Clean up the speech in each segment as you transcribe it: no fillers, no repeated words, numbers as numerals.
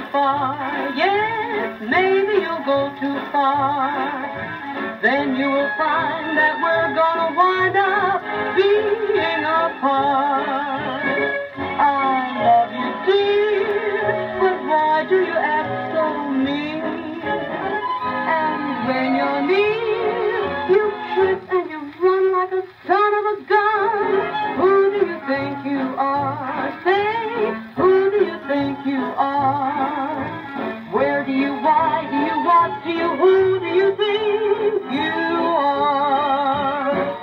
far. Yes, maybe you'll go too far. Then you will find that we're gonna wind up being apart. I love you, dear, but why do you act so mean? And when you're near, you kiss and you run like a son of a gun. Who do you think you are? Say, who do you think you are? Where do you, why do you, what do you, who do you think you are?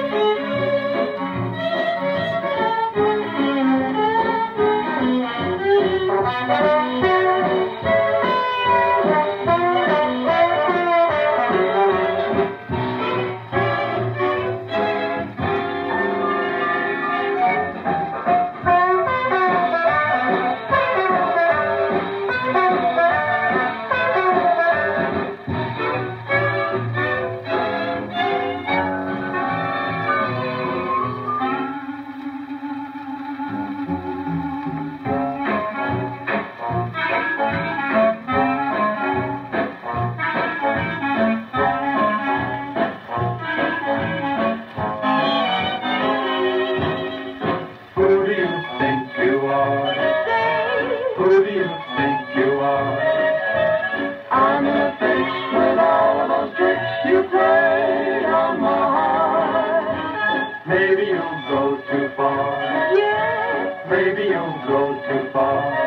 Who do you think you are? Who do you think you are? I'm in a fix with all of those tricks you played on my heart. Maybe you'll go too far. Yes, Maybe you'll go too far.